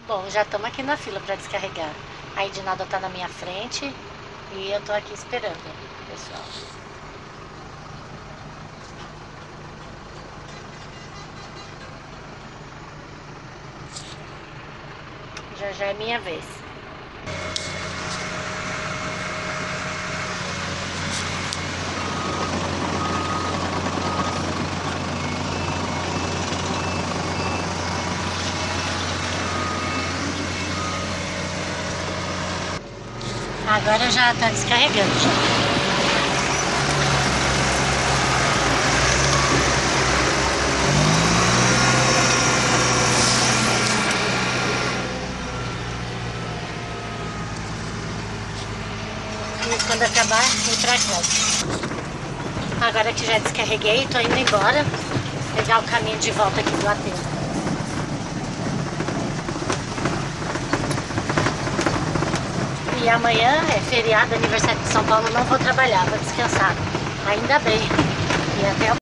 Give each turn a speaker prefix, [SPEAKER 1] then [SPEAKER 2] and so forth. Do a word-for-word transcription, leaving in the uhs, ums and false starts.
[SPEAKER 1] Bom, já estamos aqui na fila para descarregar. A Edinalda tá na minha frente e eu tô aqui esperando, pessoal. Já já é minha vez. Agora já tá descarregando. E quando acabar, ir pra casa. Agora que já descarreguei, tô indo embora. Pegar o caminho de volta aqui do aterro. E amanhã é feriado, aniversário de São Paulo, não vou trabalhar, vou descansar. Ainda bem. E até